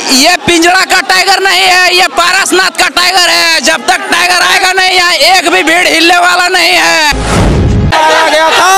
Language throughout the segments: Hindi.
ये पिंजरा का टाइगर नहीं है, ये पारसनाथ का टाइगर है। जब तक टाइगर आएगा नहीं यहाँ एक भी भीड़ हिलने वाला नहीं है। गया था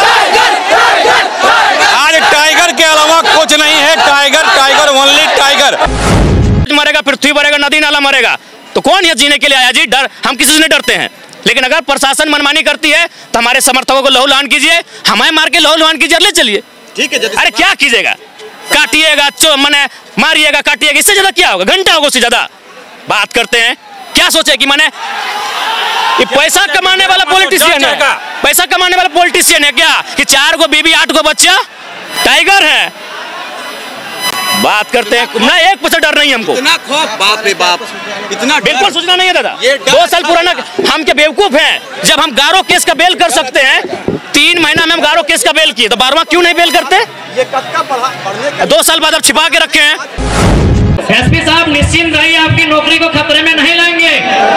आज टाइगर के अलावा कुछ नहीं है। Tiger tiger only tiger. मरेगा, पृथ्वी मरेगा, नदी नाला मरेगा, तो कौन ये जीने के लिए आया जी? डर, हम किसी से नहीं डरते हैं। लेकिन अगर प्रशासन मनमानी करती है तो हमारे समर्थकों को लहू लुहान कीजिए, हमें मार के लहू लुहान कीजिए, ले चलिए। ठीक है। अरे क्या कीजिएगा? काटिएगा, मने मारिएगा, काटिएगा, इससे ज्यादा क्या होगा? घंटा होगा, उससे ज्यादा बात करते हैं। क्या सोचे कि मैंने ये पैसा कमाने वाला पॉलिटिशियन है? पैसा कमाने वाला पॉलिटिशियन है क्या कि 4 गो बीबी 8 गो बच्चा टाइगर है? बात करते हैं ना, 1% डर नहीं हमको। इतना खौफ, बाप रे बाप, इतना बिल्कुल सोचना नहीं है दादा। 2 साल पुराना हम क्या बेवकूफ हैं? जब हम गारो केस का बेल कर सकते हैं, 3 महीना में हम गारो केस का बेल किए, तो 12वां क्यों नहीं बेल करते? ये कब का पढ़ने 2 साल बाद अब छिपा के रखे हैं। एसपी साहब निश्चिंत रहिए, आपकी नौकरी को खतरे में नहीं लाएंगे।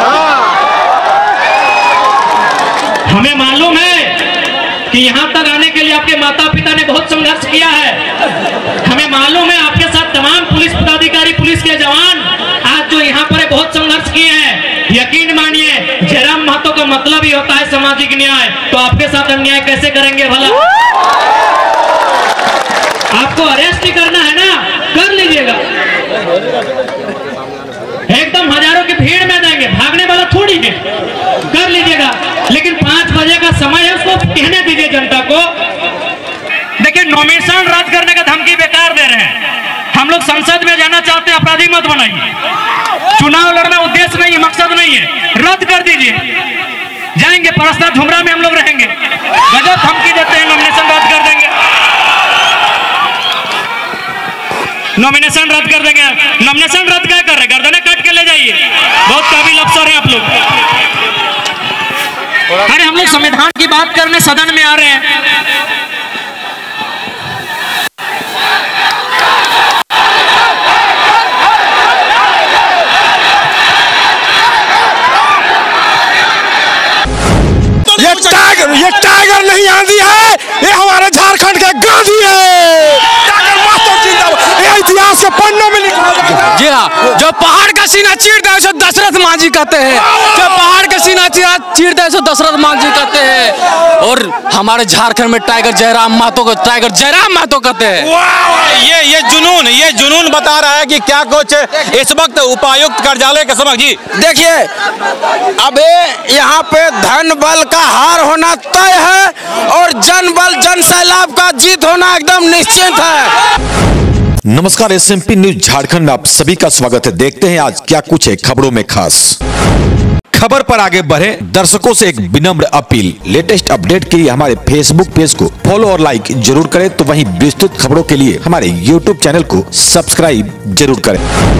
हमें मालूम है कि यहाँ तक आने के लिए आपके माता पिता ने बहुत संघर्ष किया है। हमें मालूम है आपके साथ तमाम पुलिस पदाधिकारी, पुलिस के जवान आज जो यहाँ पर बहुत संघर्ष किए हैं। यकीन मानिए, जयराम महतो का मतलब ही होता है सामाजिक न्याय। तो आपके साथ अन्याय कैसे करेंगे भला? आपको अरेस्ट ही करना है ना, कर लीजिएगा। एकदम हजारों की भीड़ में देंगे, भागने वाला थोड़ी है, कर लीजिएगा। लेकिन 5 बजे का समय है, उसको कहने दीजिए जनता को। देखिए, नॉमिनेशन रद्द करने का धमकी बेकार दे रहे हैं। हम लोग संसद में जाना चाहते हैं, अपराधी मत बनाइए। चुनाव लड़ना उद्देश्य नहीं है, मकसद नहीं है, रद्द कर दीजिए। जाएंगे पारसनाथ झुमरा में हम लोग रहेंगे। गजब धमकी देते हैं, नॉमिनेशन रद्द कर देंगे, नॉमिनेशन रद्द कर देंगे। नॉमिनेशन रद्द क्या कर रहे? गर्दनें काट के ले जाइए। बहुत काबिल अफसर हैं आप लोग। अरे हम लोग संविधान की बात करने सदन में आ रहे हैं। ये टाइगर नहीं आंधी है, ये हमारे झारखंड के गांधी है। इतिहास के पन्नों में लिखा। जी हाँ, जो पहाड़ का सीना चीरता है उसे दशरथ मांझी कहते हैं। जो पहाड़ का सीना चीरता है उसे दशरथ मांझी कहते हैं। और हमारे झारखंड में टाइगर जयराम महतो को टाइगर जयराम महतो कहते हैं। ये जुनून बता रहा है कि क्या कुछ इस वक्त उपायुक्त कार्यालय के समक्ष। जी देखिए, अबे यहाँ पे धन बल का हार होना तय है और जन बल जन सैलाब का जीत होना एकदम निश्चित है। नमस्कार, SMP न्यूज झारखंड में आप सभी का स्वागत है। देखते हैं आज क्या कुछ है खबरों में खास। खबर पर आगे बढ़े, दर्शकों से एक विनम्र अपील। लेटेस्ट अपडेट के लिए हमारे फेसबुक पेज को फॉलो और लाइक जरूर करें, तो वहीं विस्तृत खबरों के लिए हमारे यूट्यूब चैनल को सब्सक्राइब जरूर करें।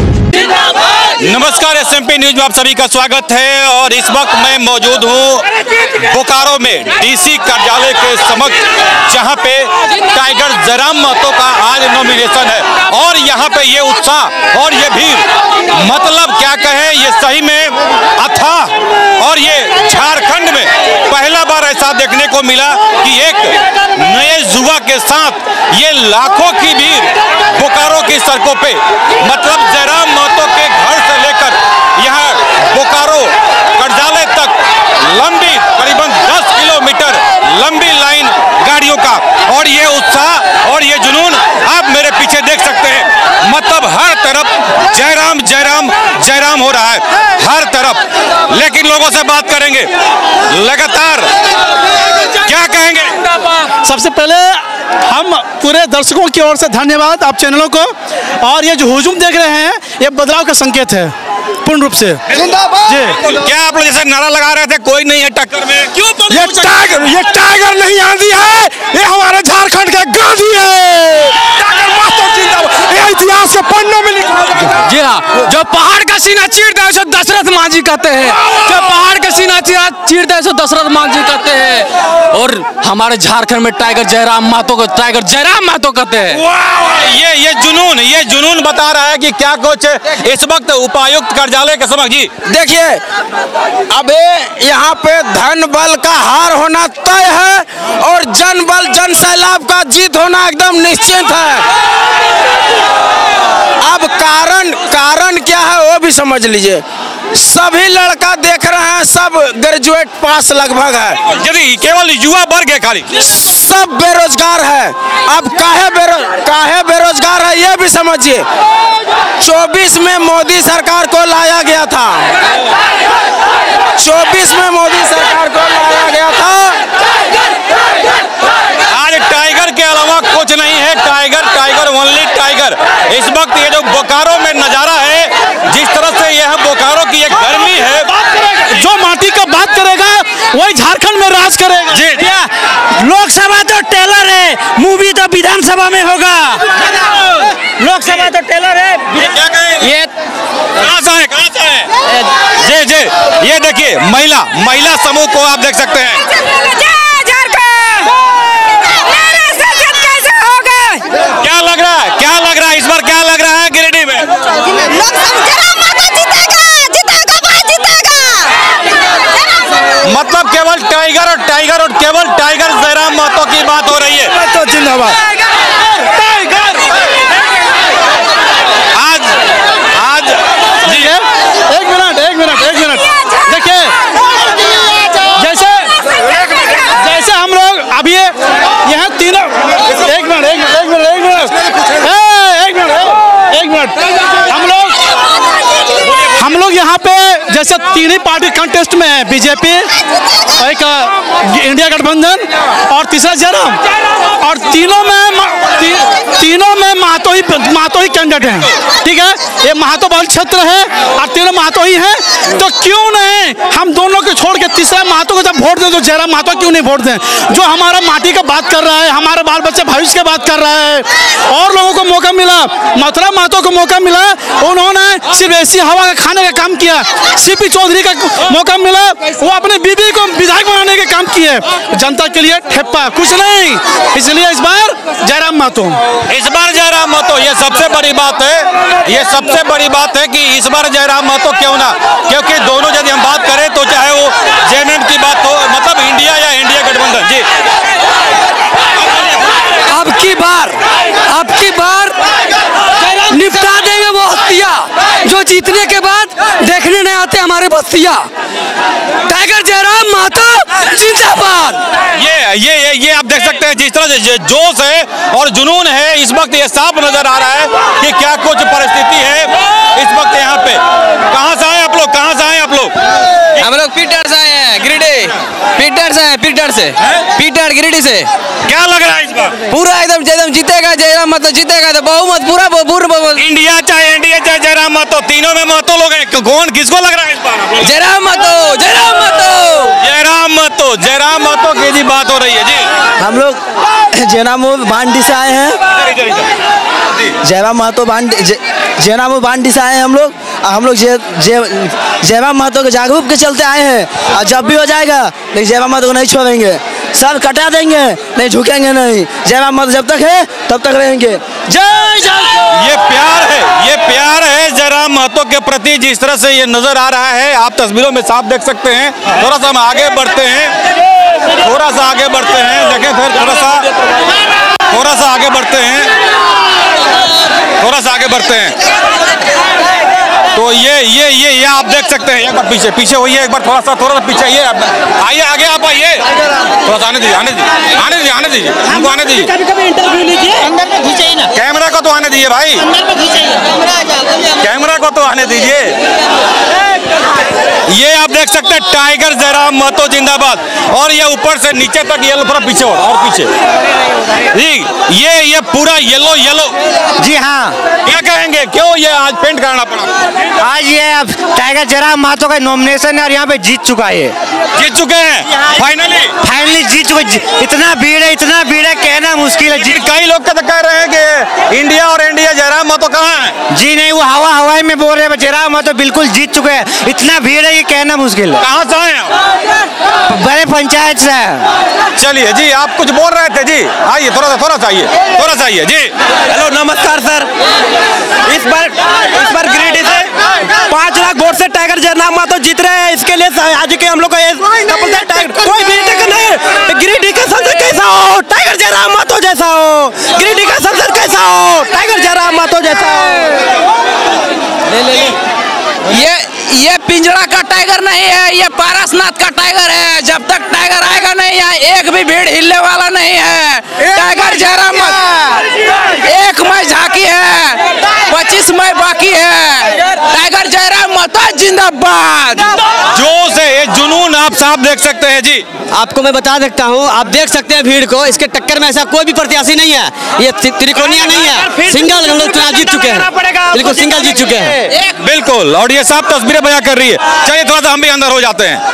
नमस्कार, SMP न्यूज में आप सभी का स्वागत है। और इस वक्त मैं मौजूद हूँ बोकारो में DC कार्यालय के समक्ष, जहाँ पे टाइगर जयराम महतो का आज नॉमिनेशन है। और यहाँ पे ये उत्साह और ये भीड़, मतलब क्या कहें, ये सही में अथाह। और ये झारखंड में पहला बार ऐसा देखने को मिला कि एक नए युवा के साथ ये लाखों की भीड़ बोकारो की सड़कों पे, मतलब जयराम महतो के घर से लेकर यहाँ बोकारो कार्यालय तक लंबी करीबन 10 किलोमीटर लंबी लाइन गाड़ियों का। और ये उत्साह और ये जुनून आप मेरे पीछे देख सकते हैं। मतलब हर तरफ जयराम जयराम जयराम हो रहा है, हर तरफ। लेकिन लोगों से बात करेंगे लगातार, क्या कहेंगे? सबसे पहले हम पूरे दर्शकों की ओर से धन्यवाद आप चैनलों को। और ये जो हुजूम देख रहे हैं, ये बदलाव का संकेत है पूर्ण रूप से। जी, क्या आप लोग जैसे नारा लगा रहे थे कोई नहीं है टक्कर में, क्यों? ये टाइगर नहीं आंधी है, ये हमारे झारखंड के गांधी है। ये इतिहास के पन्नों में लिखा। जी हाँ, जो पहाड़ का सीना चीरता है उसे दशरथ मांझी कहते हैं। जो पहाड़ का सीना चीरता है उसे दशरथ मांझी कहते हैं। और हमारे झारखंड में टाइगर जयराम महतो को टाइगर जयराम महतो कहते हैं। ये जुनून बता रहा है कि क्या कुछ इस वक्त उपायुक्त कार्यालय के समक्ष। जी देखिए, अबे यहाँ पे धन बल का हार होना तय है और जन बल जन सैलाब का जीत होना एकदम निश्चित है। अब कारण कारण क्या है वो भी समझ लीजिए। सभी लड़का देख रहे हैं, सब ग्रेजुएट पास लगभग है। यदि केवल युवा वर्ग है खाली, सब बेरोजगार है। अब काहे बेरोजगार है ये भी समझिए। 24 में मोदी सरकार को लाया गया था, 24 में मोदी सरकार को लाया गया था। आज टाइगर के अलावा कुछ नहीं है, टाइगर टाइगर ओनली टाइगर। इस वक्त ये जो बोकारो में नजारा है, जिस तरह से यह बोकारो की एक गर्मी है, जो माटी का बात करेगा वही झारखंड में राज करेगा। जी लोकसभा तो टेलर है, मूवी तो विधानसभा में होगा। लोकसभा तो टेलर है। क्या कहें ये कहाँ से है, कहाँ से है? जी जी ये देखिए महिला समूह को आप देख सकते हैं। क्या लग रहा है इस बार, क्या लग रहा है गिरिडीह में? मतलब केवल टाइगर और केवल टाइगर जयराम महतो की बात हो रही है। तो जिंदाबाद। आज जी एक मिनट देखिए, जैसे हम लोग अभी यहाँ तीनों एक मिनट हम लोग यहाँ पे जैसे तीन ही पार्टी कंटेस्ट में है, बीजेपी, एक इंडिया गठबंधन और तीसरा जयराम, और तीनों में महतो ही कैंडिडेट हैं। ठीक है, ये महतो बहुल क्षेत्र है और तीनों महतो ही हैं, तो क्यों नहीं हम दोनों को छोड़ के तीसरा महतो को जब वोट दे, तो जयराम महतो क्यों नहीं वोट दें? जो हमारा माटी का बात कर रहा है, हमारे बाल बच्चे भविष्य की बात कर रहा है। और लोगों को मौका मिला, मथुरा महतो को मौका मिला, उन्होंने सिर्फ ऐसी हवा का खाने का काम किया। सीपी चौधरी का मौका मिला, वो अपने बीबी को विधायक बनाने का काम किए। जनता के लिए ठेप्पा कुछ नहीं, इसलिए इस बार जयराम महतो। इस बार जयराम महतो, ये सबसे बड़ी बात है, ये सबसे बड़ी बात है कि इस बार जयराम महतो क्यों ना, क्योंकि दोनों यदि हम बात करें तो चाहे वो जेएमएम की बात हो, मतलब इंडिया या इंडिया गठबंधन। जी अब की बार निपटा देंगे वो हत्या जो जीतने के बाद देखने नहीं आते हमारे बस्तियां। टाइगर जयराम महतो जिंदाबाद। ये आप देख सकते हैं जिस तरह से जोश है और जुनून है, इस वक्त ये साफ नजर आ रहा है कि क्या कुछ परिस्थिति है इस वक्त यहाँ पे। कहाँ से आए आप लोग, कहाँ से आए आप लोग? हम लोग पीटर से आए हैं, गिरिडीह पीटर गिरिडीह से। क्या लग रहा है इस बार? पूरा एकदम जीतेगा जयराम महतो, जीतेगा तो बहुमत पूरा इंडिया चाहे जयराम महतो, तीनों में महतो लोग हैं, कौन किसको लग रहा है इस बार? जयराम महतो की जी बात हो रही है। जी हम लोग जयराम बांडी से आए हैं, जयराम महतो जयराम बांडी से आए हैं हम लोग जयराम महतो के जागरूक के चलते आए हैं। और जब भी हो जाएगा लेकिन जयराम महतो को नहीं छोड़ेंगे, सर कटा देंगे, नहीं झुकेंगे नहीं। जयराम महतो जब तक है तब तक रहेंगे। ये प्यार है जयराम महतो के प्रति, जिस तरह से ये नजर आ रहा है, आप तस्वीरों में साफ देख सकते हैं। थोड़ा सा हम आगे बढ़ते हैं, देखें, थोड़ा सा आगे बढ़ते हैं। तो ये आप देख सकते हैं, एक बार पीछे होइए, एक बार थोड़ा सा पीछे आइए, आगे आप आइए, थोड़ा सा आने दीजिए हमको आने दीजिए। इंटरव्यू लीजिए, अंदर में खींचिए ना, कैमरा को तो आने दीजिए भाई, अंदर में खींचिए, कैमरा को तो आने दीजिए। ये आप देख सकते हैं टाइगर जयराम महतो जिंदाबाद, और ये ऊपर से नीचे तक येलो, थोड़ा पीछे और पीछे जी, ये पूरा येलो। जी हाँ, क्या कहेंगे, क्यों ये आज पेंट करना पड़ा? आज ये अब टाइगर जयराम महतो का नॉमिनेशन है और यहाँ पे जीत चुका है, जीत चुके हैं फाइनली जीत चुके। इतना भीड़ है कहना मुश्किल है। कई लोग तो कह रहे हैं कि इंडिया जयराम महतो कहाँ है? जी नहीं, वो हवाई में बोल रहे हैं, जयराम महतो बिल्कुल जीत चुके हैं। इतना भीड़ है ये कहना मुश्किल है। कहाँ से आए हैं? बड़े पंचायत से। चलिए जी, आप कुछ बोल रहे थे जी, आइए थोड़ा सा आइए जी। हेलो नमस्कार सर, इस बार गिरिडीह से 5 लाख वोट से टाइगर जयराम महतो जीत रहे हैं। इसके लिए आज के हम लोग कोई भी नहीं, गिरिडीह का संसद कैसा हो टाइगर जयराम महतो जैसा हो, गिरिडीह का संसद कैसा हो टाइगर जयराम महतो जैसा हो। ये पिंजरा का टाइगर नहीं है, ये पारसनाथ का टाइगर है। जब तक टाइगर आएगा नहीं यहाँ एक भी भीड़ हिलने वाला नहीं है। टाइगर जयराम 1 मई झांकी है, 25 मई बाकी है। टाइगर जयराम महतो जिंदाबाद। जोश है, ये जुनून आप साफ देख सकते हैं जी। आपको मैं बता सकता हूँ, आप देख सकते हैं भीड़ को। इसके टक्कर में ऐसा कोई भी प्रत्याशी नहीं है। ये त्रिकोणीय नहीं है, सिंगल हम लोग चुनाव जीत चुके हैं, बिल्कुल सिंगल जीत चुके हैं। बिल्कुल, और ये साफ तस्वीरें बयां कर रही है। चलिए थोड़ा सा हम भी अंदर हो जाते हैं।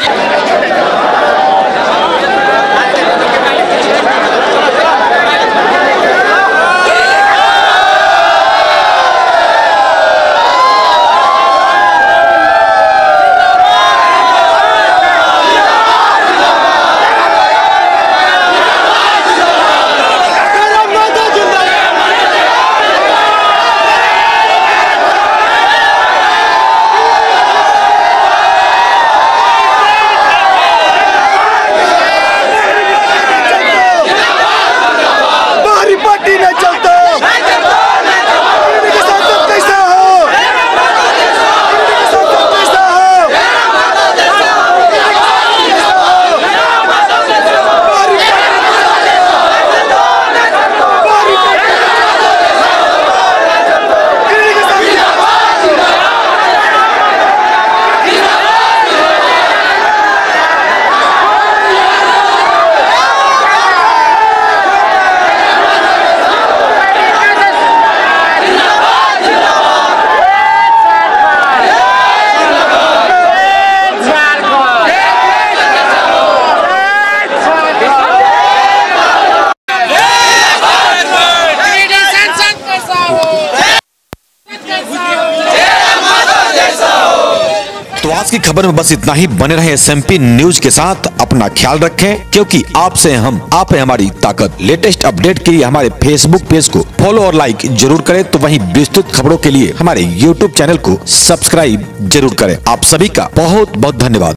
तो आज की खबर में बस इतना ही। बने रहे SMP न्यूज के साथ, अपना ख्याल रखें, क्योंकि आपसे हम, आप है हमारी ताकत। लेटेस्ट अपडेट के लिए हमारे फेसबुक पेज को फॉलो और लाइक जरूर करें, तो वहीं विस्तृत खबरों के लिए हमारे YouTube चैनल को सब्सक्राइब जरूर करें। आप सभी का बहुत बहुत धन्यवाद।